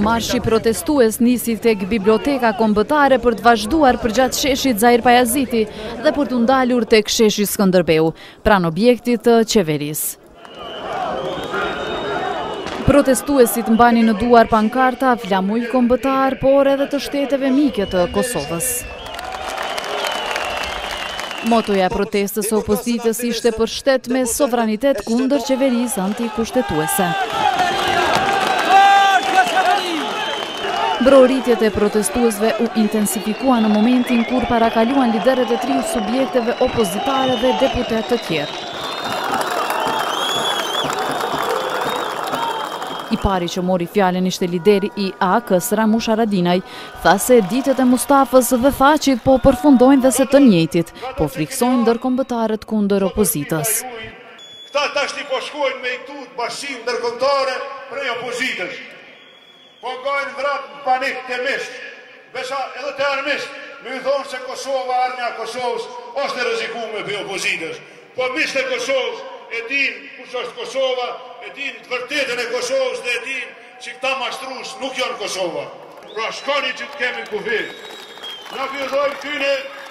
Marshi protestues nisi tek biblioteka kombëtare për të vazhduar përgjatë sheshit Zair Pajaziti dhe për të ndalur tek sheshi Skënderbeu, pranë objektit të qeverisë. Protestuesit mbanin në duar pankarta flamuj kombëtar, por edhe të shteteve mike të Kosovës. Motoja e protestës së opozitës ishte për shtet me sovranitet kundër qeverisë antikushtetuese. Mbrojtjet e protestuesve u intensifikua në momentin kur parakaluan liderët e 3 subjekteve opozitare dhe deputet të tjerë. I pari që mori fjalën ishte lideri i AK-s Ramush Haradinaj, tha se ditët e Mustafës dhe Thaqit po përfundojnë dhe se të njëjtit, po friksojnë ndërkombëtarët kundër opozitës. Këta tashti po shkojnë me i këtu të bashkim ndërkombëtare prej opozitës. Po gajnë vrap në panik të misht, besha edhe të armisht, me i thonë se Kosova, armja Kosovës, është e rrezikuar për opozitës. Po misht e Kosovës e din kush është Kosova, e din të vërtetën e Kosovës dhe e din që këta mashtrus nuk janë Kosova. Pra shkoni që të kemi kufit. Na pjëdojmë tyne,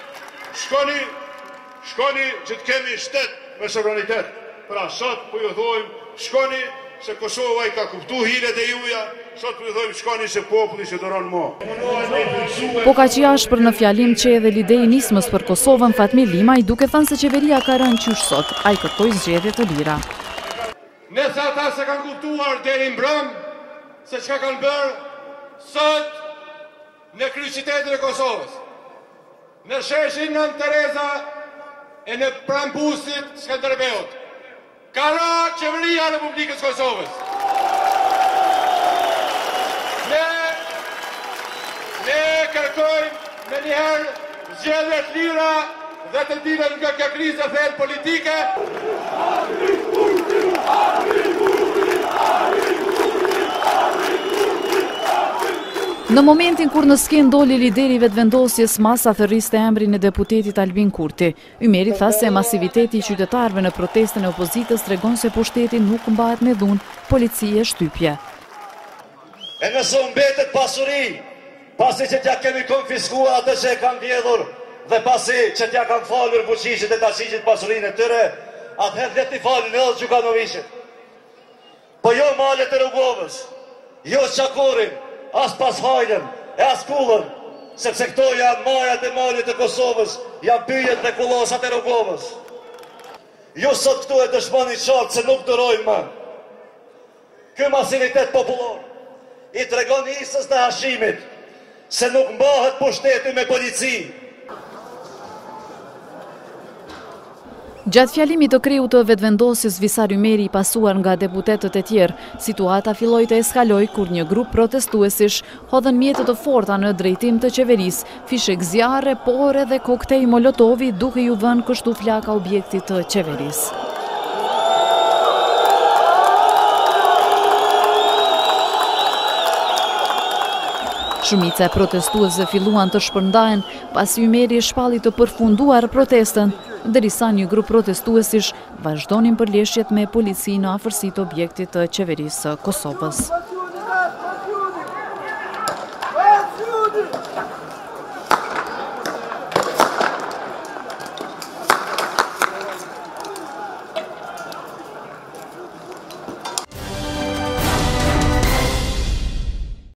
shkoni që të kemi shtet me sovranitet. Pra sot pjëdojmë, shkoni se Kosova i ka kuptu hiret e juja, sot pjëdojmë shkoni se populli që dëron mo. Po ka që jash për në fjalim që edhe lideri nismës për Kosovën Fatmi Limaj duke thënë se qeveria ka rënë qysh sot, a i kërkoj zgjedhje të lira. Nëse ata se kanë kuptuar deri mbrëm se çka kanë bërë sot në kryeqytetin e Kosovës, në sheshin Nën Tereza e në prambusit Skënderbeut, ka ra qeveria e Republikës Kosovës. Ne kërkojmë në njëherë zgjedhje të lira dhe të dilën nga kjo krizë e thellë politike. Në momentin kur në skenë doli lideri vetëvendosjes masa thërriste emrin e deputetit Albin Kurti, Ymeri tha se masiviteti i qytetarëve në protestën e opozitës tregon se pushteti nuk mbahet me dhunë, policie shtypje. E nëse mbetet pasuri, pasi që t'ja kemi konfiskuar atë që e kanë vjedhur dhe pasi që t'ja kanë falur buqishit e tashishit pasurin e tyre, atëherë dhe t'i falin edhe Gjukanoviqit. Po jo malet e Rrugovës, jo Qakorin, as pas hajden, e as kullën, sepse këto janë majat e malit e Kosovës, janë pyjet dhe kullosat e Rrugovës. Ju sot këtu e dëshmoni qartë se nuk dërojnë më. Ky masivitet popullor i tregon Isës dhe Hashimit se nuk mbahet pushteti me polici. Gjatë fjalimit të kreut të vetëvendosjes Visar Ymeri i pasuar nga deputetët e tjerë, situata filloi të eskaloj kur një grup protestuesish hodhën mjetët të forta në drejtim të qeverisë, fishek zjarre, por edhe koktej molotovi duke ju vënë kështu flaka objektit të qeverisë. Shumica e protestuesve filluan të shpërndahen pasi Ymeri shpalli të përfunduar protestën, derisa një grup protestuesish vazhdonin përleshjet me polici në afërsi të objektit të qeverisë së Kosovës.